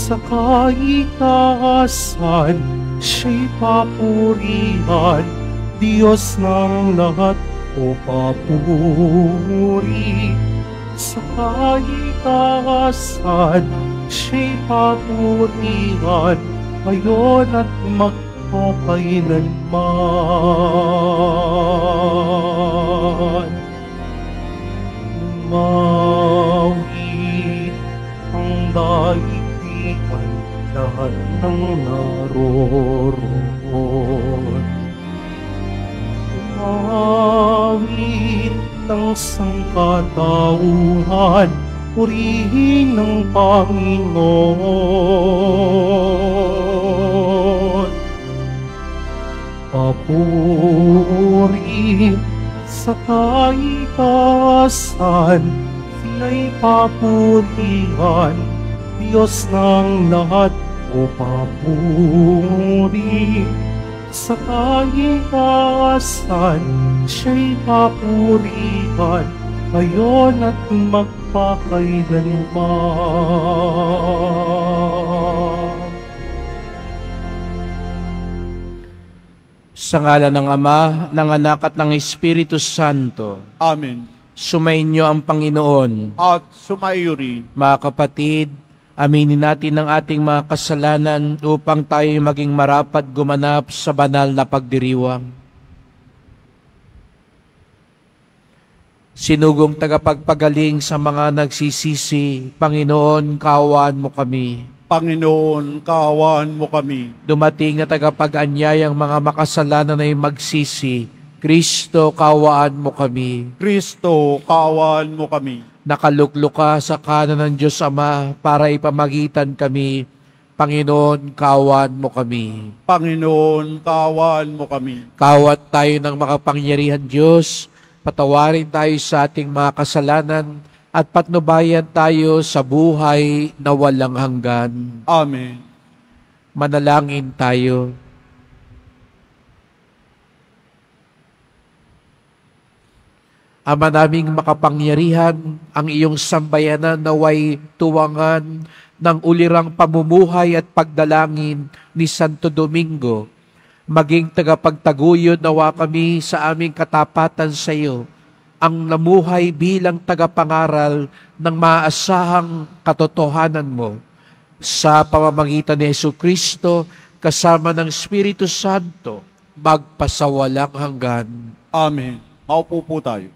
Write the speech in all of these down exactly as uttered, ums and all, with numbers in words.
sa kaitaasan, siya'y papurihan, Diyos ng lahat o papuri. Sa kaitaasan, siya'y papurihan, ngayon at magpakailanman. Umawit ang daigdigan, lahat ng naroroon. Umawit ng sangkatauhan, purihin ng Panginoon. Papuri sa kaitaasan, sila'y papurihan, Diyos ng lahat o papuri. Sa kaitaasan, siya'y papurihan, ngayon at magpakailanman. Sa ngalan ng Ama, ng Anak at ng Espiritu Santo. Amen. Sumainyo ang Panginoon. At sumaiyo rin. Mga kapatid, aminin natin ang ating mga kasalanan upang tayo maging marapat gumanap sa banal na pagdiriwang. Sinugong tagapagpagaling sa mga nagsisisi, Panginoon, kaawaan mo kami. Panginoon, kaawaan mo kami. Dumating na tagapag-anyayang mga makasalanan ay magsisi, Kristo, kaawaan mo kami. Kristo, kaawaan mo kami. Nakaluklok ka sa kanan ng Diyos Ama para ipamagitan kami. Panginoon, kaawaan mo kami. Panginoon, kaawaan mo kami. Kaawat tayo ng makapangyarihan Diyos, patawarin tayo sa ating mga kasalanan at patnubayan tayo sa buhay na walang hanggan. Amen. Manalangin tayo. Ama naming makapangyarihan, ang iyong sambayanan naway tuwangan ng ulirang pamumuhay at pagdalangin ni Santo Domingo. Maging tagapagtaguyod nawa kami sa aming katapatan sa iyo, ang namuhay bilang tagapangaral ng maaasahang katotohanan mo. Sa pamamagitan ni Jesucristo, kasama ng Espiritu Santo, magpasawalang hanggan. Amen. Maupo po tayo.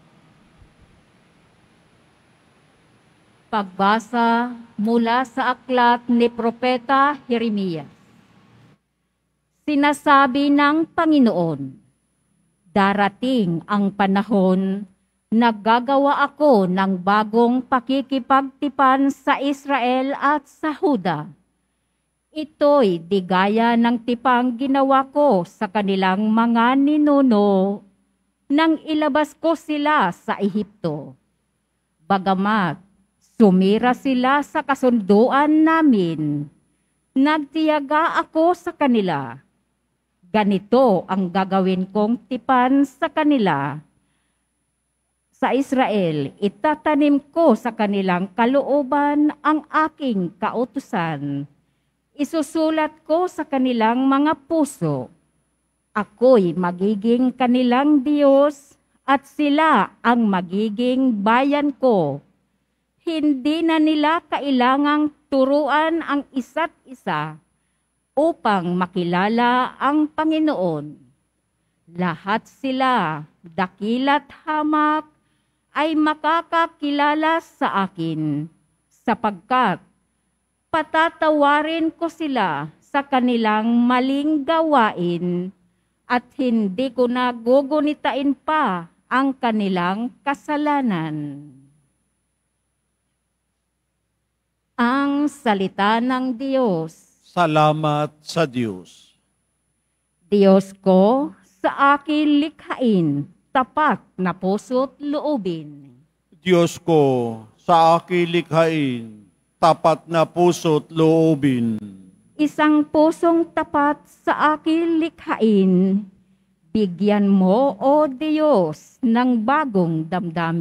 Pagbasa mula sa aklat ni Propeta Jeremias. Sinasabi ng Panginoon, darating ang panahon na gagawa ako ng bagong pakikipagtipan sa Israel at sa Huda. Ito'y di gaya ng tipang ginawa ko sa kanilang mga ninuno nang ilabas ko sila sa Ehipto. Bagamat sumira sila sa kasunduan namin, nagtiyaga ako sa kanila. Ganito ang gagawin kong tipan sa kanila. Sa Israel, itatanim ko sa kanilang kalooban ang aking kautusan. Isusulat ko sa kanilang mga puso. Ako'y magiging kanilang Diyos at sila ang magiging bayan ko. Hindi na nila kailangang turuan ang isa't isa upang makilala ang Panginoon. Lahat sila, dakila't hamak, ay makakakilala sa akin, sapagkat patatawarin ko sila sa kanilang maling gawain at hindi ko na gugunitain pa ang kanilang kasalanan. Ang salita ng Diyos. Salamat sa Diyos. Diyos ko, sa akin likhain, tapat na puso't loobin. Diyos ko, sa akin likhain, tapat na puso't loobin. Isang pusong tapat sa akin likhain, bigyan mo, O Diyos, ng bagong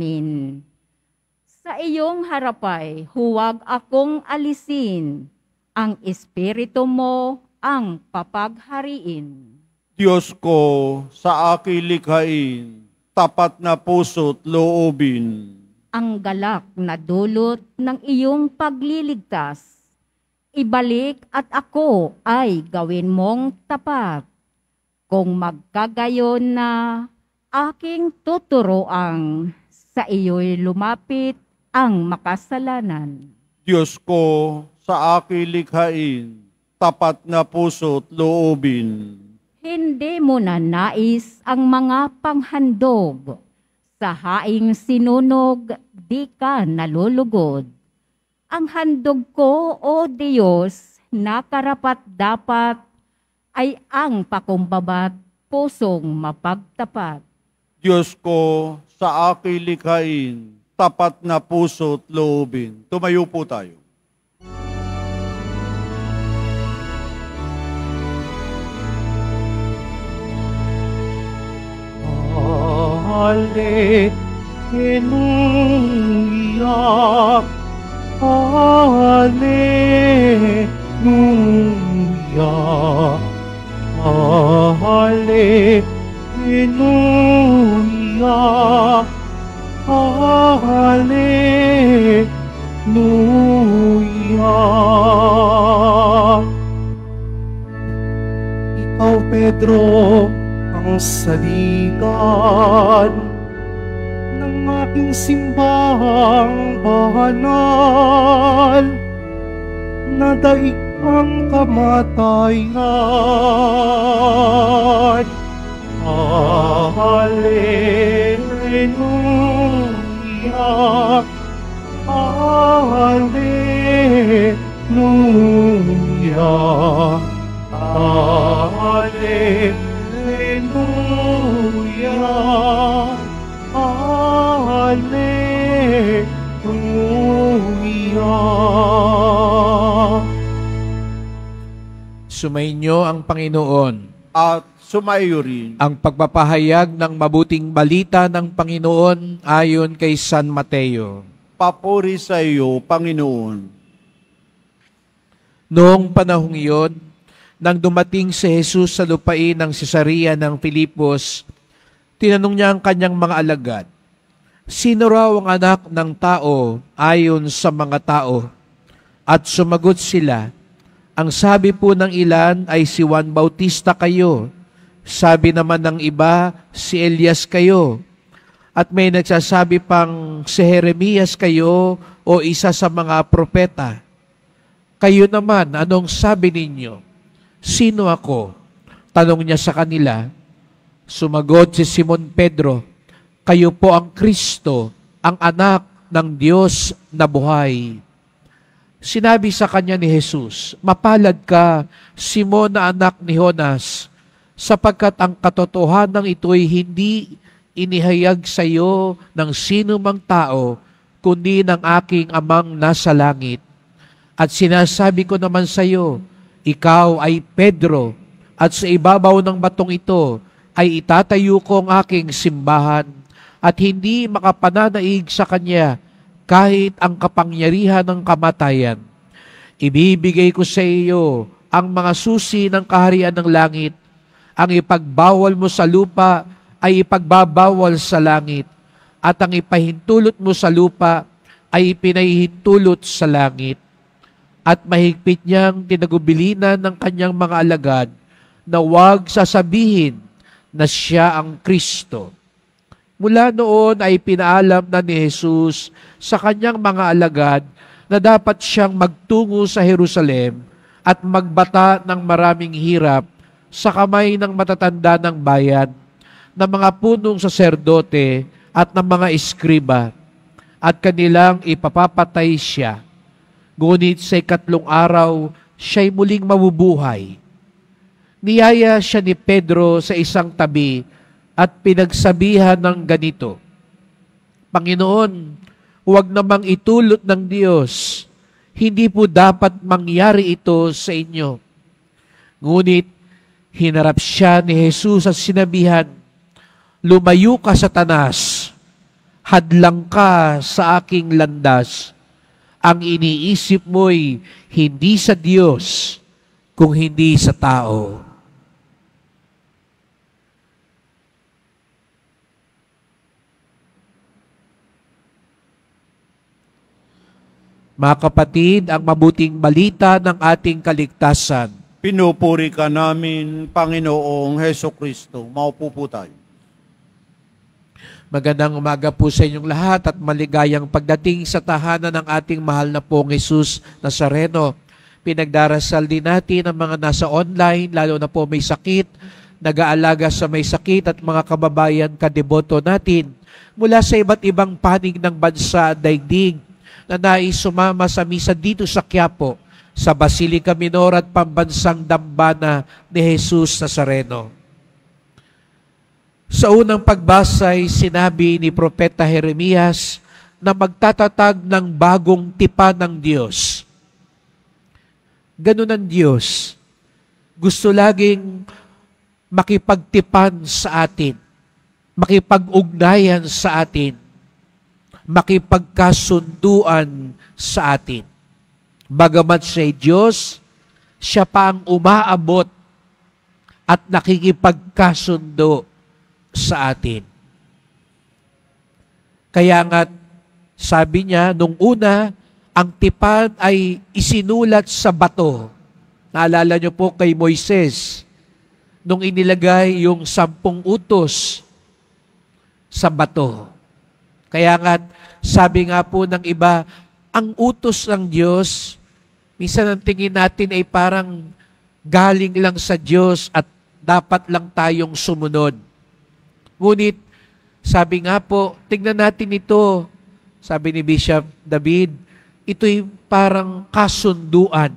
damdamin. Sa iyong harapay, huwag akong alisin, ang Espiritu mo ang papaghariin. Diyos ko, sa aking likhain, tapat na puso't loobin. Ang galak na dulot ng iyong pagliligtas, ibalik at ako ay gawin mong tapat. Kung magkagayon na aking tuturoang, sa iyo'y lumapit ang makasalanan. Diyos ko, sa aking likhain, tapat na puso't loobin. Hindi mo na nais ang mga panghandog. Sa haing sinunog, di ka nalulugod. Ang handog ko, O Diyos, na karapat-dapat, ay ang pakumbabat pusong mapagtapat. Diyos ko, sa aking likhain, tapat na puso't loobin. Tumayo po tayo. Alleluia, Alleluia, Alleluia, Alleluia. Ikaw, Pedro, ang saligan ng aking simbahang banal, na daig ang kamatayan. Alleluia, Alleluia, Alleluia. Hallelujah, Hallelujah. Sumainyo ang Panginoon. At sumayo rin Ang pagpapahayag ng mabuting balita ng Panginoon ayon kay San Mateo. papuri sa iyo, Panginoon. Noong panahong iyon, nang dumating si Jesus sa lupain ng Cesarea ng Filipos, tinanong niya ang kanyang mga alagad, "Sino raw ang anak ng tao ayon sa mga tao?" At sumagot sila, "Ang sabi po ng ilan ay si Juan Bautista kayo. Sabi naman ng iba, si Elias kayo. At may nagsasabi pang si Jeremias kayo o isa sa mga propeta. Kayo naman, anong sabi ninyo? Sino ako?" Tanong niya sa kanila. Sumagot si Simon Pedro, "Kayo po ang Kristo, ang anak ng Diyos na buhay." Sinabi sa kanya ni Jesus, "Mapalad ka, Simon na anak ni Jonas, sapagkat ang katotohanan ito'y hindi inihayag sa iyo ng sino mang tao, kundi ng aking amang nasa langit. At sinasabi ko naman sa iyo, ikaw ay Pedro, at sa ibabaw ng batong ito ay itatayo ko ang aking simbahan, at hindi makapananaig sa kanya kahit ang kapangyarihan ng kamatayan. Ibibigay ko sa iyo ang mga susi ng kaharian ng langit. Ang ipagbawal mo sa lupa ay ipagbabawal sa langit, at ang ipahintulot mo sa lupa ay ipinahihintulot sa langit." At mahigpit niyang tinagubilinan ng kanyang mga alagad na huwag sasabihin na siya ang Kristo. Mula noon ay pinaalam na ni Jesus sa kanyang mga alagad na dapat siyang magtungo sa Jerusalem at magbata ng maraming hirap sa kamay ng matatanda ng bayan, ng mga punong saserdote at ng mga eskriba, at kanilang ipapapatay siya. Ngunit sa ikatlong araw, siya'y muling mabubuhay. Niyaya siya ni Pedro sa isang tabi at pinagsabihan ng ganito, "Panginoon, huwag namang itulot ng Diyos. Hindi po dapat mangyari ito sa inyo." Ngunit hinarap siya ni Jesus at sinabihan, "Lumayo ka, Satanas. Hadlang ka sa aking landas. ang iniisip mo'y hindi sa Diyos, kung hindi sa tao. Mga kapatid, ang mabuting balita ng ating kaligtasan. Pinupuri ka namin, Panginoong Heso Kristo. Maupo po tayo. Magandang umaga po sa inyong lahat at maligayang pagdating sa tahanan ng ating mahal na pong Jesus Nazareno. Pinagdarasal din natin ang mga nasa online, lalo na po may sakit, nag-aalaga sa may sakit at mga kababayan kadeboto natin mula sa iba't ibang panig ng bansa at daigdig na nais sumama sa misa dito sa Quiapo, sa Basilica Minor at Pambansang Dambana ni Jesus Nazareno. Sa unang pagbasa ay sinabi ni Propeta Jeremias na magtatatag ng bagong tipan ng Diyos. Ganun ang Diyos. Gusto laging makipagtipan sa atin, makipag-ugnayan sa atin, makipagkasunduan sa atin. Bagamat siya'y Diyos, siya pa ang umaabot at nakikipagkasundo sa atin. Kaya nga, sabi niya, nung una, ang tipan ay isinulat sa bato. Naalala niyo po kay Moises, nung inilagay yung sampung utos sa bato. Kaya nga, sabi nga po ng iba, ang utos ng Diyos, minsan ang tingin natin ay parang galing lang sa Diyos at dapat lang tayong sumunod. Ngunit, sabi nga po, tingnan natin ito, sabi ni Bishop David, ito'y parang kasunduan.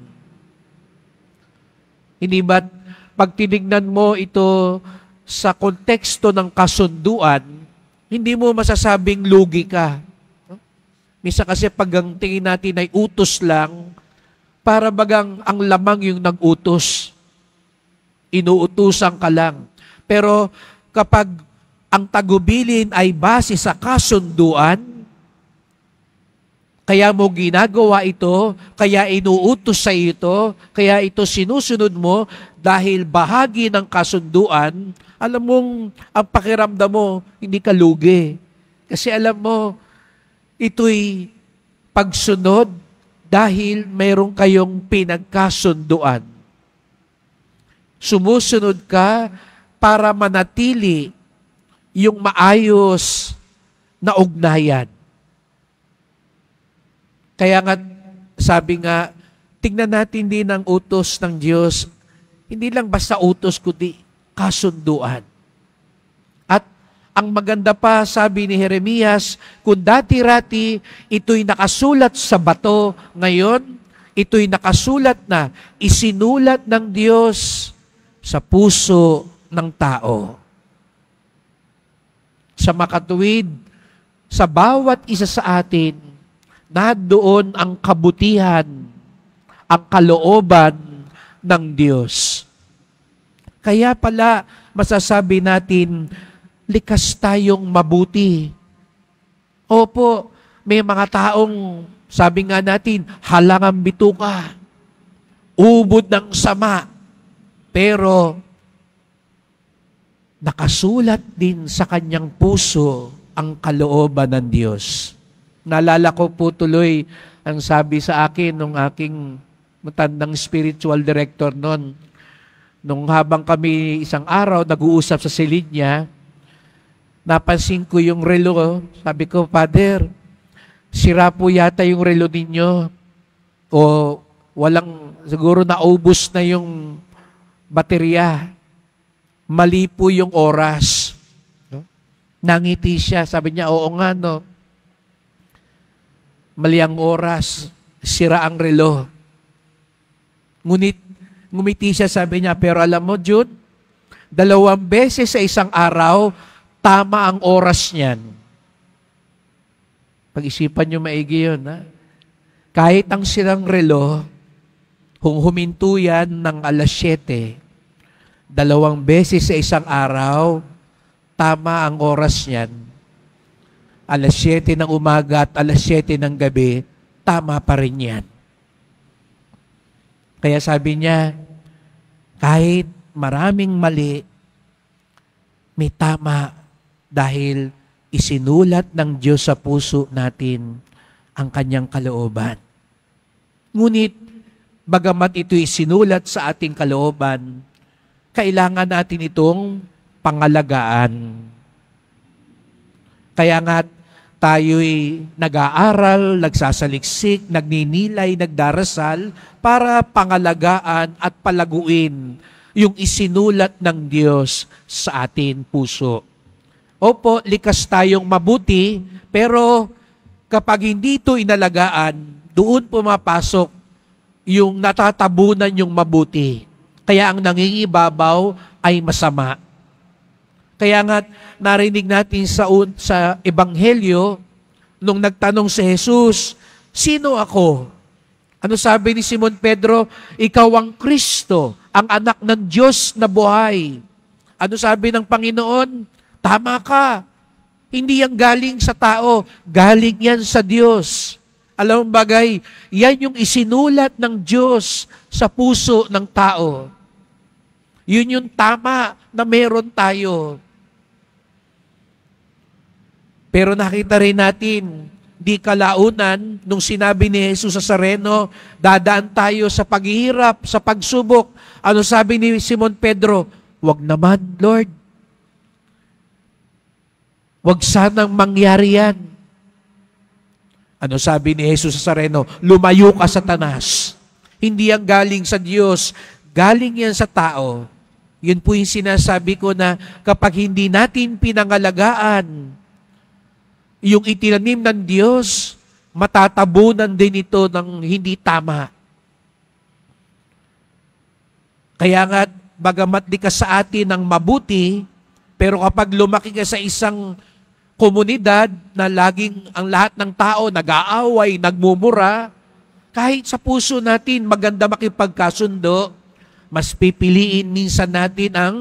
Hindi ba't pag tinignan mo ito sa konteksto ng kasunduan, hindi mo masasabing lugi ka. Misa kasi pag ang tingin natin ay utos lang, para bagang ang lamang yung nag-utos. Inuutusan ka lang. Pero kapag ang tagubilin ay base sa kasunduan, kaya mo ginagawa ito, kaya inuutos sa ito, kaya ito sinusunod mo dahil bahagi ng kasunduan, alam mong ang pakiramdam mo, hindi ka lugi. Kasi alam mo, ito'y pagsunod dahil mayroon kayong pinagkasunduan. Sumusunod ka para manatili yung maayos na ugnayan. Kaya nga, sabi nga, tingnan natin din ang utos ng Diyos, hindi lang basta utos, kundi kasunduan. At ang maganda pa, sabi ni Jeremias, kung dati-rati ito'y nakasulat sa bato, ngayon, ito'y nakasulat na, isinulat ng Diyos sa puso ng tao. Sa makatuwid, sa bawat isa sa atin, na doon ang kabutihan, ang kalooban ng Diyos. Kaya pala, masasabi natin, likas tayong mabuti. Opo, may mga taong, sabi nga natin, halangang bituka, ubod ng sama, pero nakasulat din sa kanyang puso ang kalooban ng Diyos. Naalala ko po tuloy ang sabi sa akin nung aking matandang spiritual director noon. Nung habang kami isang araw nag-uusap sa silid niya, napansin ko yung relo. Sabi ko, Father, sira po yata yung relo ninyo. O walang, siguro naubos na yung baterya. Mali po yung oras. Nangiti siya. Sabi niya, oo nga, no. Mali ang oras, sira ang relo. Ngunit, ngumiti siya, sabi niya, pero alam mo, Jude, dalawang beses sa isang araw, tama ang oras niyan. Pag-isipan niyo maigi yun, ha? Kahit ang sirang relo, kung huminto yan ng alas siyete, dalawang beses sa isang araw, tama ang oras niyan. Alas siyete ng umaga at alas siyete ng gabi, tama pa rin yan. Kaya sabi niya, kahit maraming mali, may tama dahil isinulat ng Diyos sa puso natin ang kanyang kalooban. Ngunit, bagamat ito'y sinulat sa ating kalooban, kailangan natin itong pangalagaan. Kaya nga tayo'y nag-aaral, nagsasaliksik, nagninilay, nagdarasal para pangalagaan at palaguin yung isinulat ng Diyos sa ating puso. Opo, likas tayong mabuti, pero kapag hindi ito inalagaan, doon pumapasok yung natatabunan yung mabuti. Kaya ang nangingibabaw ay masama. Kaya nga narinig natin sa, sa Ebanghelyo, nung nagtanong si Jesus, sino ako? Ano sabi ni Simon Pedro? Ikaw ang Kristo, ang anak ng Diyos na buhay. Ano sabi ng Panginoon? Tama ka. Hindi yan galing sa tao, galing yan sa Diyos. Alam mo bagay, yan yung isinulat ng Diyos sa puso ng tao. Yun yung tama na meron tayo. Pero nakita rin natin, di kalaunan, nung sinabi ni Jesus sa Sareno, dadaan tayo sa paghihirap, sa pagsubok. Ano sabi ni Simon Pedro? Wag naman, Lord. Wag sanang mangyari yan. Ano sabi ni Jesus sa Sareno? Lumayo ka, Satanas. Hindi yan galing sa Diyos, galing yan sa tao. Yun po yung sinasabi ko na kapag hindi natin pinangalagaan yung itinanim ng Diyos, matatabunan din ito ng hindi tama. Kaya nga, bagamat di ka sa atin ng mabuti, pero kapag lumaki ka sa isang komunidad na laging ang lahat ng tao nag-aaway, nagmumura, kahit sa puso natin maganda makipagkasundo, mas pipiliin minsan natin ang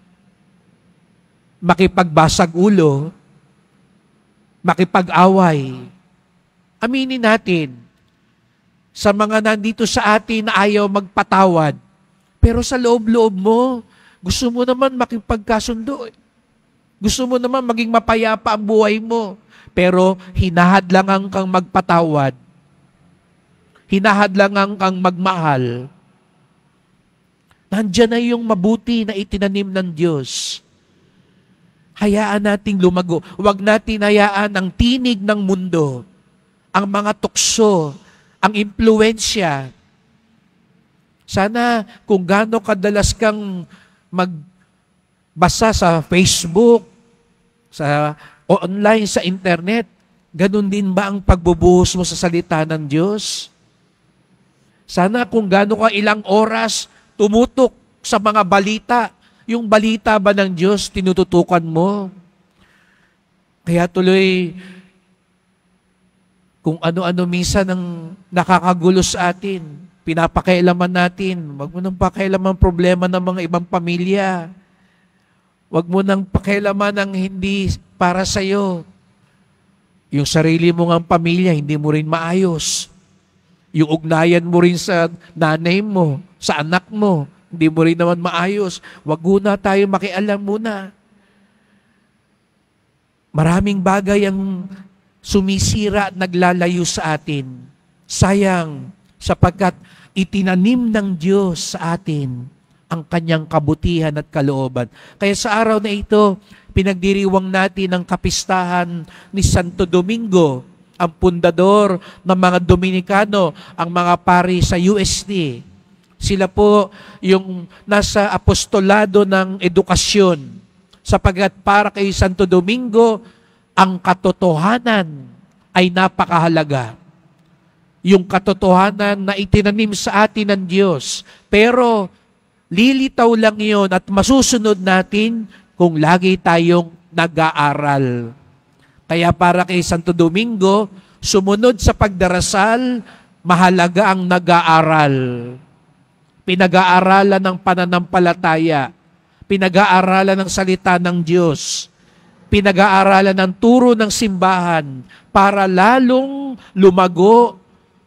makipagbasag ulo, makipag-away. Aminin natin, sa mga nandito sa atin na ayaw magpatawad, pero sa loob-loob mo, gusto mo naman makipagkasundo. Gusto mo naman maging mapayapa ang buhay mo, pero hinahadlangan kang magpatawad. Hinahadlangan kang magmahal. Nandiyan na yung mabuti na itinanim ng Diyos. Hayaan nating lumago. Huwag natin hayaan ang tinig ng mundo, ang mga tukso, ang impluensya. Sana kung gaano kadalas kang magbasa sa Facebook, sa online, sa internet, ganun din ba ang pagbubuhos mo sa salita ng Diyos? Sana kung gaano ka ilang oras tumutok sa mga balita, yung balita ba ng Diyos, tinututukan mo? Kaya tuloy, kung ano-ano minsan ang nakakagulo sa atin, pinapakailaman natin. Huwag mo nang pakailaman problema ng mga ibang pamilya. Huwag mo nang pakailaman ang hindi para sa'yo. Yung sarili mo ng pamilya, hindi mo rin maayos. Yung ugnayan mo rin sa nanay mo, sa anak mo, hindi mo rin naman maayos. Wag muna tayo makialam muna. Maraming bagay ang sumisira at naglalayo sa atin. Sayang, sapagkat itinanim ng Diyos sa atin ang kanyang kabutihan at kalooban. Kaya sa araw na ito, pinagdiriwang natin ang kapistahan ni Santo Domingo, ang pundador ng mga Dominikano, ang mga pari sa U S T. Sila po yung nasa apostolado ng edukasyon. Sapagkat para kay Santo Domingo, ang katotohanan ay napakahalaga. Yung katotohanan na itinanim sa atin ng Diyos. Pero lilitaw lang yon at masusunod natin kung lagi tayong nag-aaral. Kaya para kay Santo Domingo, sumunod sa pagdarasal, mahalaga ang nag-aaral. Pinag-aaralan ng pananampalataya, pinag-aaralan ng salita ng Diyos, pinag-aaralan ng turo ng simbahan para lalong lumago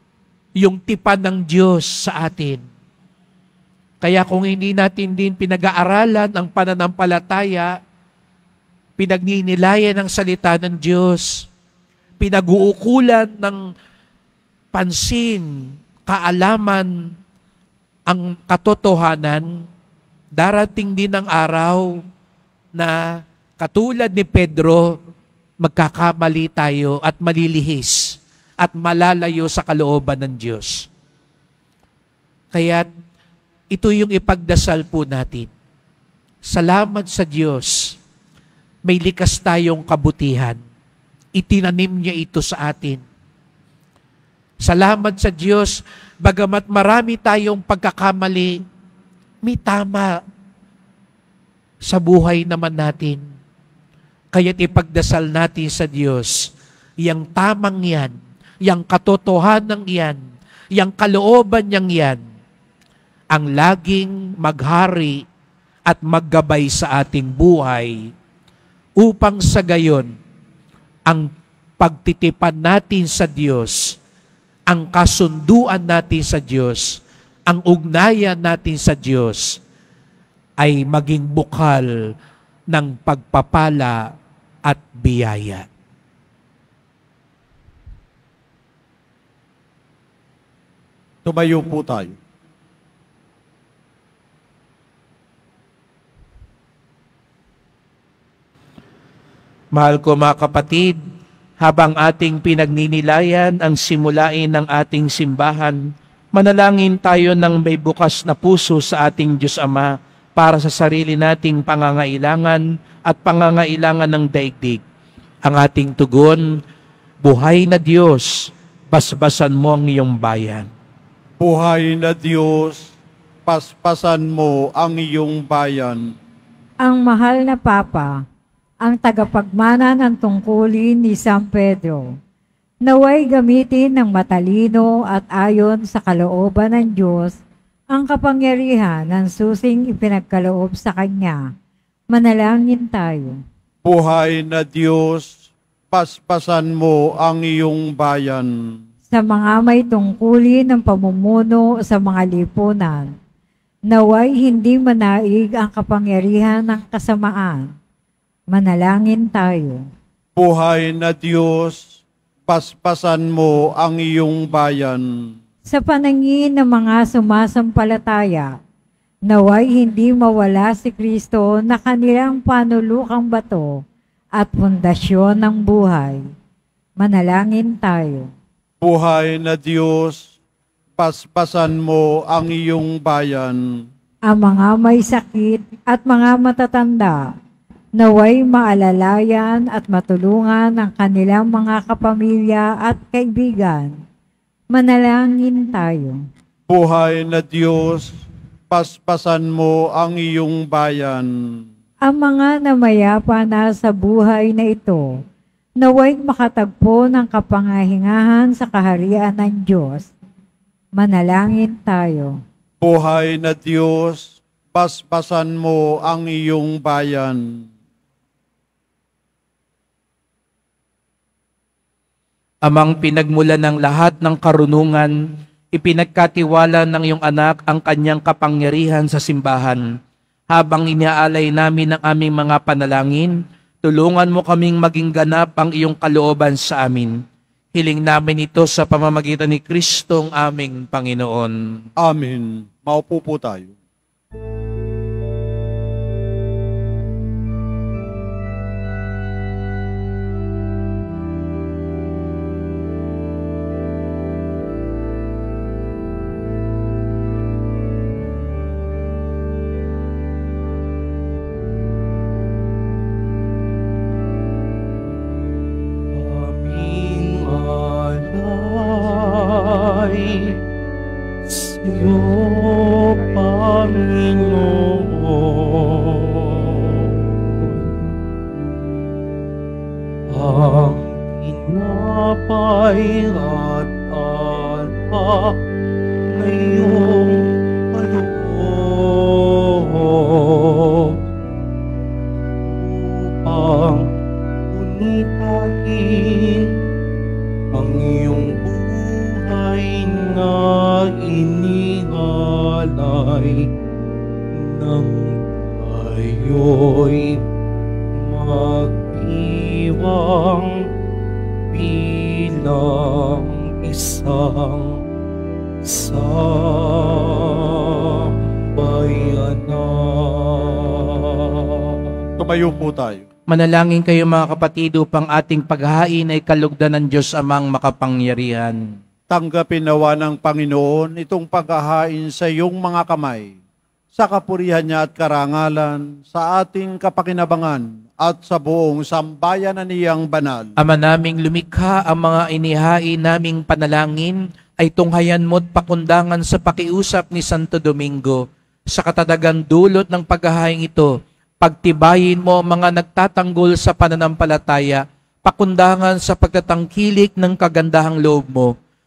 yung tipan ng Diyos sa atin. Kaya kung hindi natin din pinag-aaralan ang pananampalataya, pinagninilayan ng salita ng Diyos, pinag-uukulan ng pansin, kaalaman, ang katotohanan, darating din ang araw na katulad ni Pedro, magkakamali tayo at malilihis at malalayo sa kalooban ng Diyos. Kaya ito yung ipagdasal po natin. Salamat sa Diyos. May likas tayong kabutihan. Itinanim niya ito sa atin. Salamat sa Diyos, bagamat marami tayong pagkakamali, may tama sa buhay naman natin. Kaya't ipagdasal natin sa Diyos, yang tamang yan, yang katotohanan yan, yang kalooban niyang yan, ang laging maghari at maggabay sa ating buhay, upang sa gayon, ang pagtitipan natin sa Diyos, ang kasunduan natin sa Diyos, ang ugnayan natin sa Diyos, ay maging bukal ng pagpapala at biyaya. Tumayo po tayo. Mahal ko mga kapatid, habang ating pinagninilayan ang simulain ng ating simbahan, manalangin tayo ng may bukas na puso sa ating Diyos Ama para sa sarili nating pangangailangan at pangangailangan ng daigdig. Ang ating tugon, buhay na Diyos, basbasan mo ang iyong bayan. Buhay na Diyos, paspasan mo ang iyong bayan. Ang mahal na Papa, ang tagapagmana ng tungkulin ni San Pedro, naway gamitin ng matalino at ayon sa kalooban ng Diyos ang kapangyarihan ng susing ipinagkaloob sa Kanya. Manalangin tayo. Buhay na Diyos, paspasan mo ang iyong bayan. Sa mga may tungkulin ng pamumuno sa mga lipunan, naway hindi manaig ang kapangyarihan ng kasamaan. Manalangin tayo. Buhay na Diyos, paspasan mo ang iyong bayan. Sa panangin ng mga sumasampalataya, naway hindi mawala si Kristo na kanilang panulukang bato at pundasyon ng buhay. Manalangin tayo. Buhay na Diyos, paspasan mo ang iyong bayan. Ang mga may sakit at mga matatanda, naway maalalayan at matulungan ang kanilang mga kapamilya at kaibigan. Manalangin tayo. Buhay na Diyos, paspasan mo ang iyong bayan. Ang mga namayapa na sa buhay na ito, naway makatagpo ng kapangahingahan sa kaharian ng Diyos. Manalangin tayo. Buhay na Diyos, paspasan mo ang iyong bayan. Amang pinagmula ng lahat ng karunungan, ipinagkatiwala ng iyong anak ang kanyang kapangyarihan sa simbahan. Habang iniaalay namin ang aming mga panalangin, tulungan mo kaming maging ganap ang iyong kalooban sa amin. Hiling namin ito sa pamamagitan ni Kristong aming Panginoon. Amen. Maupo po tayo. Aming alay sa'yo, Panginoon. Ang tinapay at alak ngayong paloob upang punitahin ang iyong buhay ay nainingalay nang tayo'y mag-iwang bilang isang sambayanan. Tumayo po tayo. Manalangin kayo mga kapatid upang ating paghahain ay kalugdan ng Diyos Amang makapangyarihan. Tanggapin nawa ng Panginoon itong paghahain sa iyong mga kamay, sa kapurihan niya at karangalan, sa ating kapakinabangan at sa buong sambayanan niyang banal. Ama naming lumikha, ang mga inihain naming panalangin ay tunghayan mo't pakundangan sa pakiusap ni Santo Domingo. Sa katadagang dulot ng paghahain ito, pagtibayin mo ang mga nagtatanggol sa pananampalataya, pakundangan sa pagtatangkilik ng kagandahang loob mo.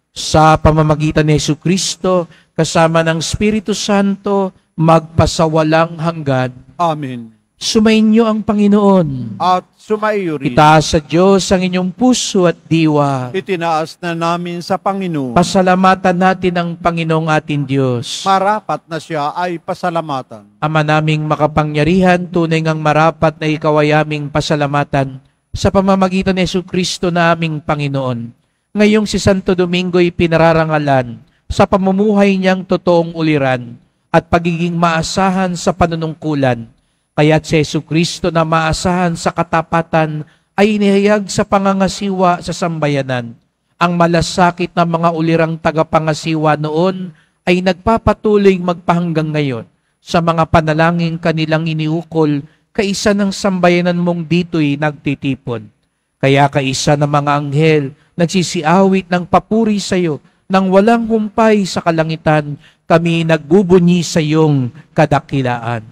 Sa pamamagitan ni Jesucristo, kasama ng Espiritu Santo, magpasawalang hanggan. Amen. Sumainyo ang Panginoon. At sumaiyo rin. Itaas sa Diyos ang inyong puso at diwa. Itinaas na namin sa Panginoon. Pasalamatan natin ang Panginoong ating Diyos. Marapat na siya ay pasalamatan. Ama naming makapangyarihan, tunay ngang marapat na ikaw ay aming pasalamatan sa pamamagitan ni Jesucristo na aming Panginoon. Ngayong si Santo Domingo'y pinararangalan sa pamumuhay niyang totoong uliran at pagiging maasahan sa panunungkulan. Kaya't si Jesucristo na maasahan sa katapatan ay inihayag sa pangangasiwa sa sambayanan. Ang malasakit ng mga ulirang tagapangasiwa noon ay nagpapatuloy magpahanggang ngayon sa mga panalangin kanilang iniukol, kaisa ng sambayanan mong dito'y nagtitipon. Kaya kaisa ng mga anghel, nagsisiawit ng papuri sa iyo, nang walang humpay sa kalangitan, kami nagbubunyi sa iyong kadakilaan.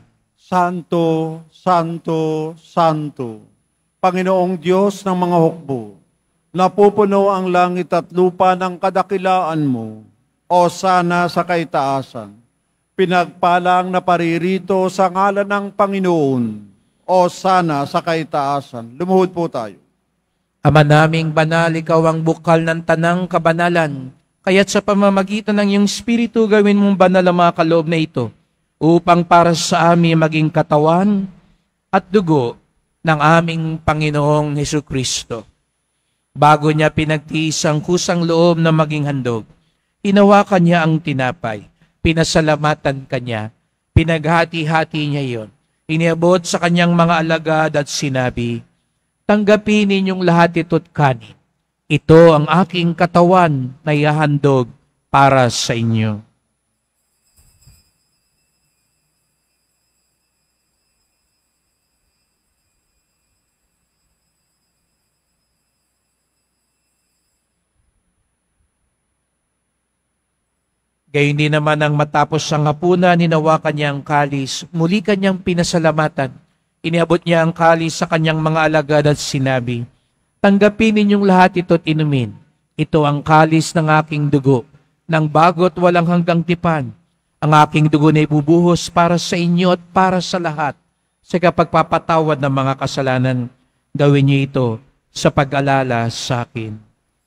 Santo, Santo, Santo, Panginoong Diyos ng mga hukbo, napupuno ang langit at lupa ng kadakilaan mo, o sana sa kaitaasan. Pinagpalang na paririto sa ngalan ng Panginoon, o sana sa kaitaasan. Lumuhod po tayo. Ama naming banal, ikaw ang bukal ng tanang kabanalan, kaya't sa pamamagitan ng iyong Espiritu gawin mong banal ang mga kaloob na ito, upang para sa amin maging katawan at dugo ng aming Panginoong Hesukristo. Bago niya pinagtiis ang kusang loob na maging handog, hinawakan niya ang tinapay, pinasalamatan kanya, pinaghati-hati niya iyon, iniabot sa kanyang mga alagad at sinabi, tanggapin ninyong lahat ito't kanin. Ito ang aking katawan na ihahandog para sa inyo. Gayon din naman ang matapos ang hapunan, hinawakan niya ang kalis, muli kanyang pinasalamatan. Iniabot niya ang kalis sa kanyang mga alagad at sinabi, tanggapin ninyong lahat ito't inumin. Ito ang kalis ng aking dugo, ng bago't walang hanggang tipan. Ang aking dugo na ibubuhos para sa inyo at para sa lahat. Sa kapagpapatawad ng mga kasalanan, gawin niyo ito sa pag-alala sa akin.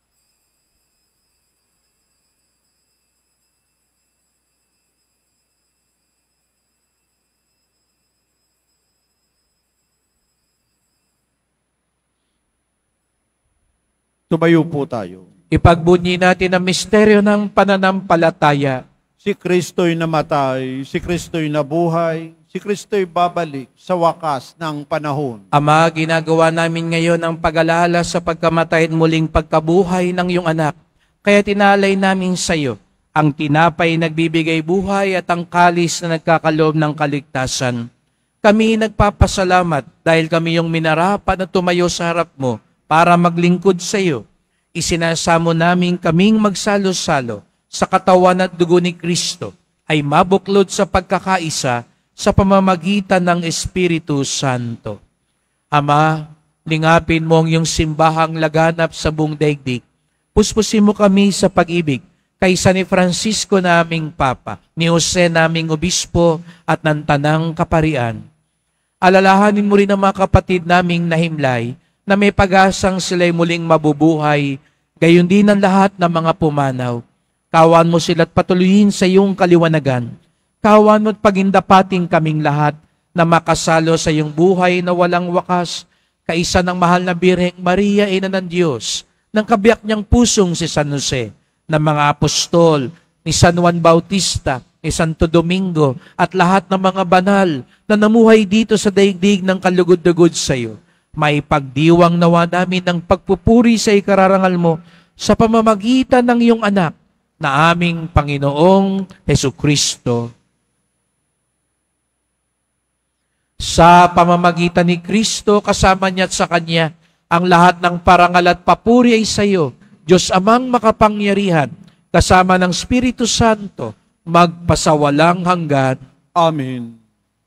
Tumayo po tayo. Ipagbunyi natin ang misteryo ng pananampalataya. Si Kristo'y namatay, si Kristo'y nabuhay, si Kristo'y babalik sa wakas ng panahon. Ama, ginagawa namin ngayon ang pag-alala sa pagkamatay at muling pagkabuhay ng iyong anak. Kaya tinalay namin sa iyo ang tinapay nagbibigay buhay at ang kalis na nagkakaloob ng kaligtasan. Kami nagpapasalamat dahil kami yung minarapat na tumayo sa harap mo para maglingkod sa iyo. Isinasamo namin kaming magsalo-salo sa katawan at dugo ni Kristo ay mabuklod sa pagkakaisa sa pamamagitan ng Espiritu Santo. Ama, lingapin mo ang iyong simbahang laganap sa buong daigdig. Puspusin mo kami sa pag-ibig kay San Francisco naming Papa, ni Jose naming Obispo at ng Tanang Kaparian. Alalahanin mo rin ang mga kapatid naming nahimlay na may pag-asang sila'y muling mabubuhay, gayon din ang lahat ng mga pumanaw. Kawan mo sila't patuloyin sa iyong kaliwanagan. Kawan mo't pagindapating kaming lahat na makasalo sa iyong buhay na walang wakas, kaisa ng mahal na Birheng Maria, Ina ng Diyos, ng kabiyak niyang pusong si San Jose, ng mga apostol, ni San Juan Bautista, ni Santo Domingo, at lahat ng mga banal na namuhay dito sa daigdig ng kalugod-lugod sa iyo. May pagdiwang nawa namin ng pagpupuri sa ikararangal mo sa pamamagitan ng iyong anak na aming Panginoong Hesukristo. Sa pamamagitan ni Kristo, kasama niya at sa Kanya, ang lahat ng parangal at papuri ay sa iyo, Diyos Amang makapangyarihan, kasama ng Espiritu Santo, magpasawalang hanggan. Amen.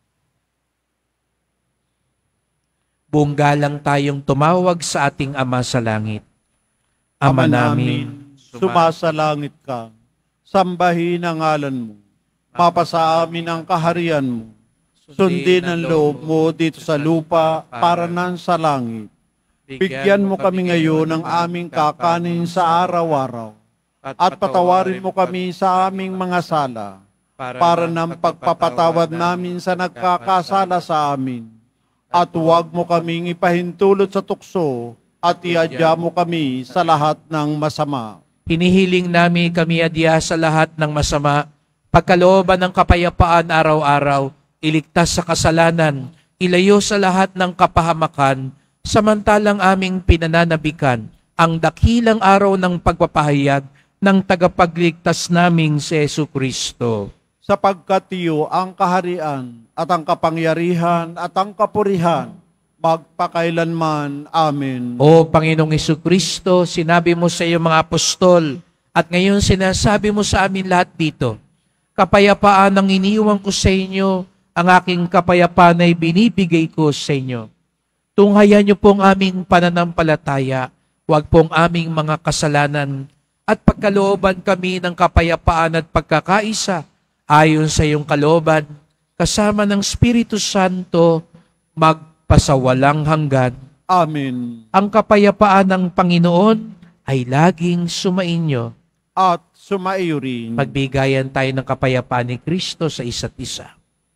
Buong galang tayong tumawag sa ating Ama sa langit. Ama namin, sumasalangit ka, sambahin ang ngalan mo, mapasa amin ang kaharian mo, sundin ang loob mo dito sa lupa para nan sa langit. Bigyan mo kami ngayon ng aming kakanin sa araw-araw, at patawarin mo kami sa aming mga sala, para ng pagpapatawad namin sa nagkakasala sa amin. At huwag mo kaming ipahintulot sa tukso, at iadya mo kami sa lahat ng masama. Hinihiling namin kami adya sa lahat ng masama, pagkalooban ng kapayapaan araw-araw, iligtas sa kasalanan, ilayo sa lahat ng kapahamakan, samantalang aming pinananabikan ang dakilang araw ng pagpapahayag ng tagapagligtas naming si Jesucristo. Sapagkat iyo ang kaharian at ang kapangyarihan at ang kapurihan, magpakailanman. Amen. O Panginoong Jesucristo, sinabi mo sa iyong mga apostol, at ngayon sinasabi mo sa amin lahat dito, kapayapaan ang iniwan ko sa inyo, ang aking kapayapaan ay binibigay ko sa inyo. Tunghayan niyo pong aming pananampalataya, huwag pong aming mga kasalanan, at pagkalooban kami ng kapayapaan at pagkakaisa, ayon sa iyong kalooban, kasama ng Espiritu Santo, magpasawalang hanggan. Amen. Ang kapayapaan ng Panginoon ay laging sumainyo. At sumaiyo rin. Magbigayan tayo ng kapayapaan ni Kristo sa isa't isa.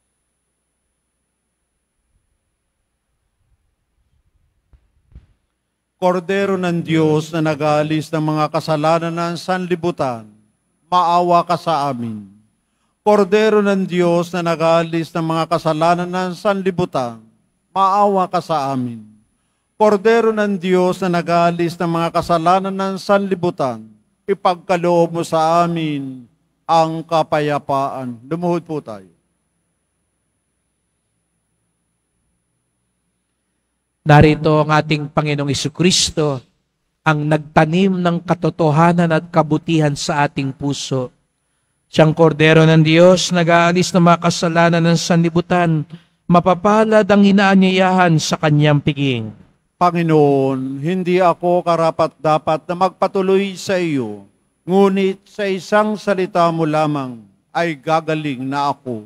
Kordero ng Diyos na nag-aalis ng mga kasalanan ng sanlibutan, maawa ka sa amin. Kordero ng Diyos na nag-aalis ng mga kasalanan ng sanlibutan, maawa ka sa amin. Kordero ng Diyos na nag-aalis ng mga kasalanan ng sanlibutan, ipagkaloob mo sa amin ang kapayapaan. Lumuhod po tayo. Narito ang ating Panginoong Jesucristo, ang nagtanim ng katotohanan at kabutihan sa ating puso. Siyang kordero ng Diyos, nag-aalis ng mga kasalanan ng sanlibutan, mapapalad ang inaanyayahan sa kanyang piging. Panginoon, hindi ako karapat-dapat na magpatuloy sa iyo, ngunit sa isang salita mo lamang ay gagaling na ako.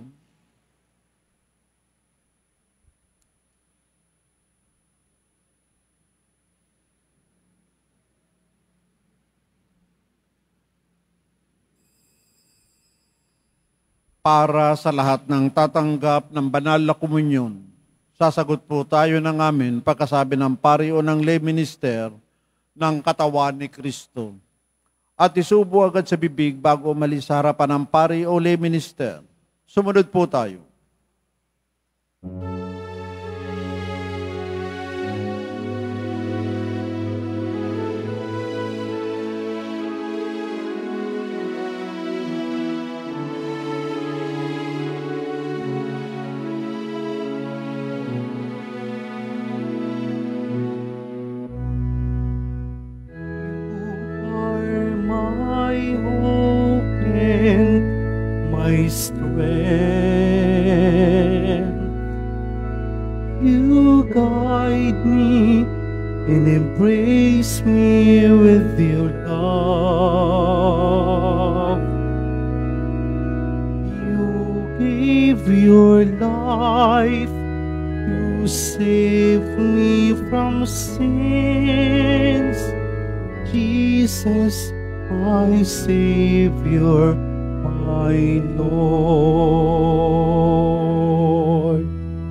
Para sa lahat ng tatanggap ng banal na komunyon, sasagot po tayo ng amin pagkasabi ng pari o ng lay minister ng katawan ni Kristo. At isubo agad sa bibig bago umalis sa harapan ng pari o lay minister. Sumunod po tayo. My strength, you guide me and embrace me with your love. You gave your life to save me from sins. Jesus, my Savior, my Lord.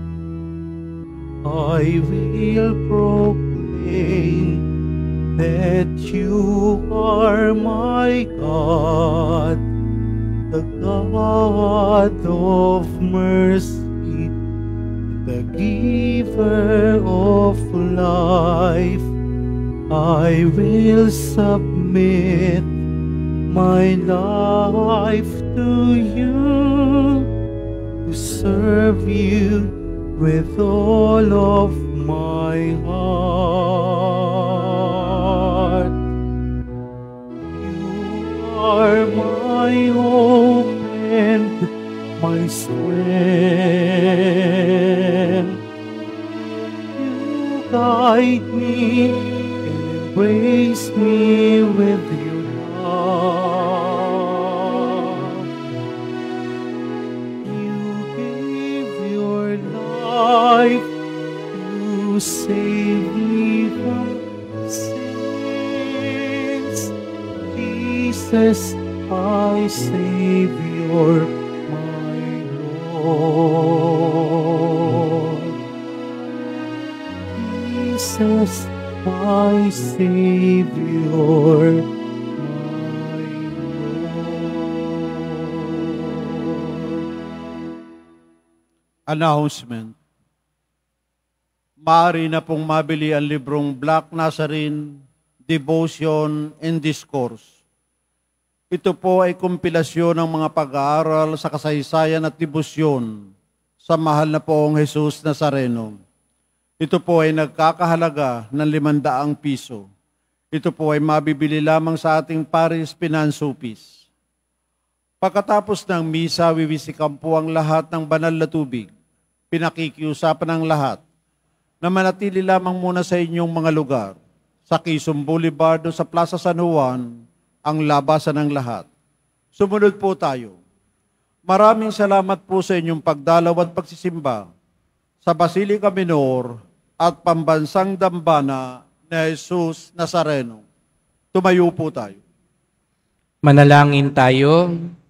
I will proclaim that you are my God, the God of mercy, the giver of life. I will submit my life to you, to serve you with all of my heart. You are my hope and my strength. You guide me and embrace me with your love. You gave your life to save me from sins. Jesus, my Savior, my Lord. Jesus, my Savior, my Lord. Announcement. Maaari na pong mabili ang librong Black Nazarene, Devotion and Discourse. Ito po ay kompilasyon ng mga pag-aaral sa kasaysayan at debosyon sa mahal na poong Jesus Nazareno. Ito po ay nagkakahalaga ng limandaang piso. Ito po ay mabibili lamang sa ating Paris Finance Office. Pagkatapos ng misa, wiwisikan po ang lahat ng banal na tubig. Pinakikiusapan ang lahat na manatili lamang muna sa inyong mga lugar. Sa Quezon Boulevard o sa Plaza San Juan, ang labasan ng lahat. Sumunod po tayo. Maraming salamat po sa inyong pagdalaw at pagsisimba sa Basilica Minor at Pambansang Dambana ni Jesus Nazareno. Tumayo po tayo. Manalangin tayo.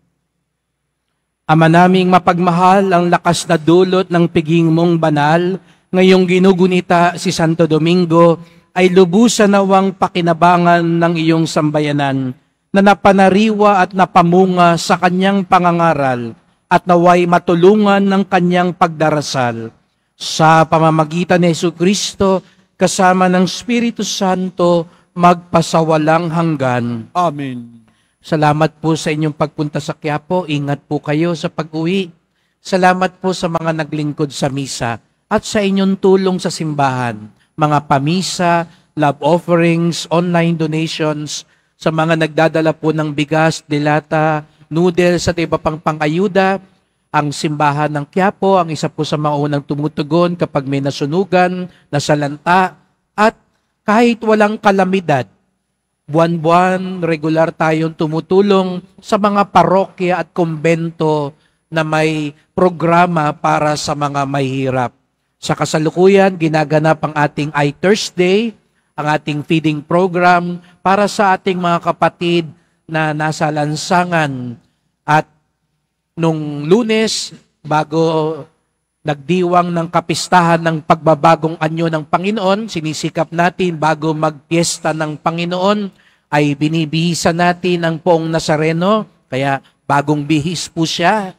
Ama naming mapagmahal, ang lakas na dulot ng piging mong banal, ngayong ginugunita si Santo Domingo, ay lubusan nawang pakinabangan ng iyong sambayanan, na napanariwa at napamunga sa kanyang pangangaral, at naway matulungan ng kanyang pagdarasal. Sa pamamagitan ni Jesucristo, kasama ng Espiritu Santo, magpasawalang hanggan. Amen. Salamat po sa inyong pagpunta sa Quiapo. Ingat po kayo sa pag-uwi. Salamat po sa mga naglingkod sa misa at sa inyong tulong sa simbahan. Mga pamisa, love offerings, online donations, sa mga nagdadala po ng bigas, dilata, noodles at iba pang pangayuda. Ang simbahan ng Quiapo, ang isa po sa mga unang tumutugon kapag may nasunugan, nasalanta, at kahit walang kalamidad, buwan-buwan, regular tayong tumutulong sa mga parokya at kumbento na may programa para sa mga mahihirap. Sa kasalukuyan, ginaganap ang ating I-Thursday, ang ating feeding program para sa ating mga kapatid na nasa lansangan. At nung Lunes, bago nagdiwang ng kapistahan ng pagbabagong anyo ng Panginoon, sinisikap natin bago magpiesta ng Panginoon, ay binibihisa natin ang poong Nazareno, kaya bagong bihis po siya.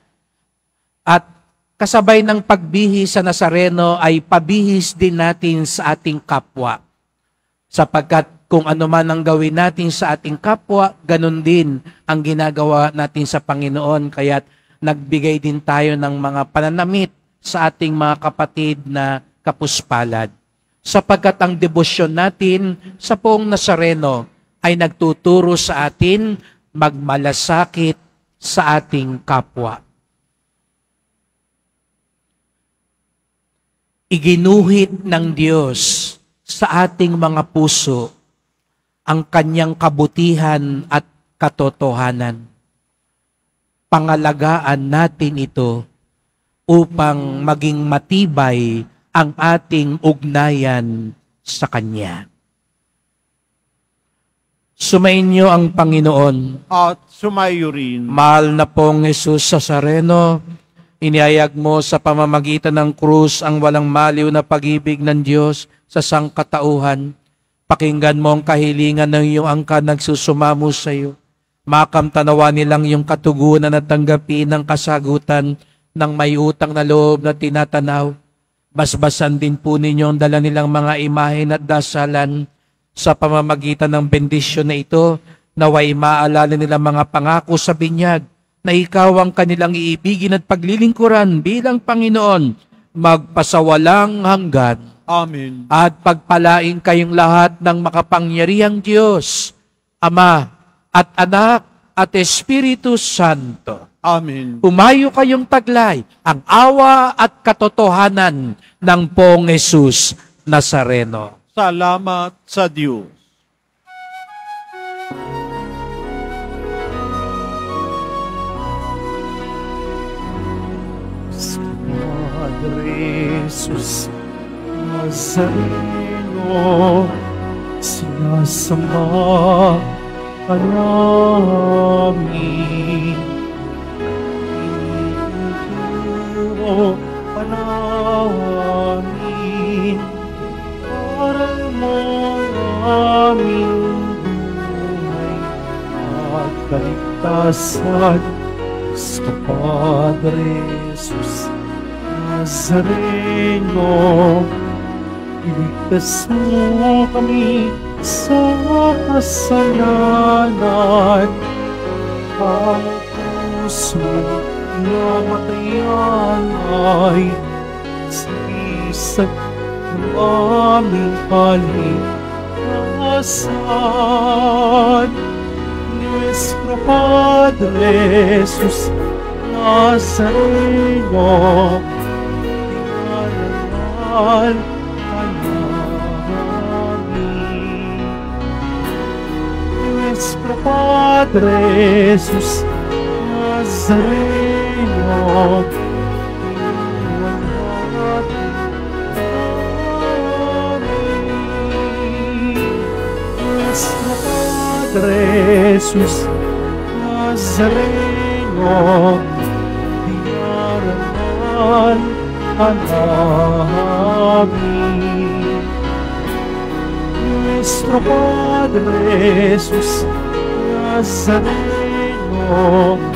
At kasabay ng pagbihis sa Nazareno ay pabihis din natin sa ating kapwa. Sapagkat kung ano man ang gawin natin sa ating kapwa, ganun din ang ginagawa natin sa Panginoon. Kaya nagbigay din tayo ng mga pananamit sa ating mga kapatid na kapuspalad. Sapagkat ang debosyon natin sa poong Nazareno ay nagtuturo sa atin magmalasakit sa ating kapwa. Iginuhit ng Diyos sa ating mga puso ang kanyang kabutihan at katotohanan. Pangalagaan natin ito upang maging matibay ang ating ugnayan sa Kanya. Sumainyo ang Panginoon. At sumayo rin. Mahal na pong Jesus Nazareno, inihayag mo sa pamamagitan ng krus ang walang maliw na pag-ibig ng Diyos sa sangkatauhan. Pakinggan mo ang kahilingan ng iyong angkan nagsusumamo sa iyo. Makamtanawa nilang iyong katugunan at tanggapin ang kasagutan ng may utang na loob na tinatanaw. Basbasan din po ninyo ang dala nilang mga imahen at dasalan sa pamamagitan ng bendisyon na ito, naway maalala nilang mga pangako sa binyag na ikaw ang kanilang iibigin at paglilingkuran bilang Panginoon magpasawalang hanggan. Amen. At pagpalain kayong lahat ng makapangyarihang Diyos, Ama at Anak at Espiritu Santo. Amen. Pumayo kayong taglay ang awa at katotohanan ng Pong Jesus Nazareno. Salamat sa Diyos. Padre Jesus Nazareno, sinasamba ka namin. Tinuturo ka namin, parang mga aming buhay at kaligtasan. Gusto Padre Jesus Nazareno, iligtas mo kami sa kasalanan. Ang puso na matayan ay sa isang ng aming kaligtasan. Nuestro Padre Jesus Nazareno, tingalan ka namin. Nuestro Padre Jesus Nazareno, tingalan namin. Nuestro Padre Jesus Nazareno, tingalan ka namin. Nuestro Padre Jesus Nazareno,